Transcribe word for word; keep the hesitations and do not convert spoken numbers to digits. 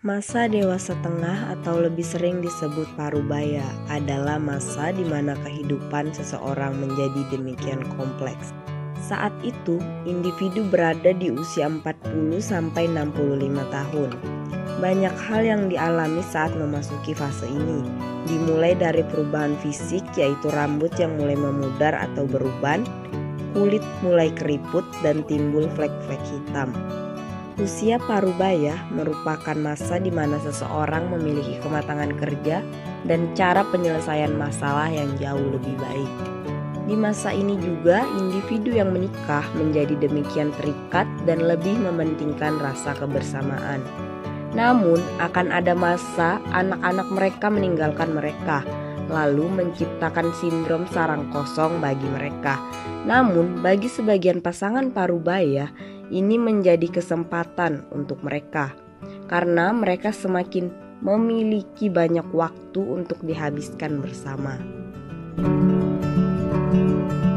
Masa dewasa tengah atau lebih sering disebut parubaya adalah masa di mana kehidupan seseorang menjadi demikian kompleks. Saat itu, individu berada di usia empat puluh sampai enam puluh lima tahun. Banyak hal yang dialami saat memasuki fase ini, dimulai dari perubahan fisik yaitu rambut yang mulai memudar atau beruban, kulit mulai keriput dan timbul flek-flek hitam. Usia parubaya merupakan masa di mana seseorang memiliki kematangan kerja dan cara penyelesaian masalah yang jauh lebih baik. Di masa ini juga individu yang menikah menjadi demikian terikat dan lebih mementingkan rasa kebersamaan. Namun akan ada masa anak-anak mereka meninggalkan mereka, lalu menciptakan sindrom sarang kosong bagi mereka. Namun bagi sebagian pasangan parubaya, ini menjadi kesempatan untuk mereka, karena mereka semakin memiliki banyak waktu untuk dihabiskan bersama.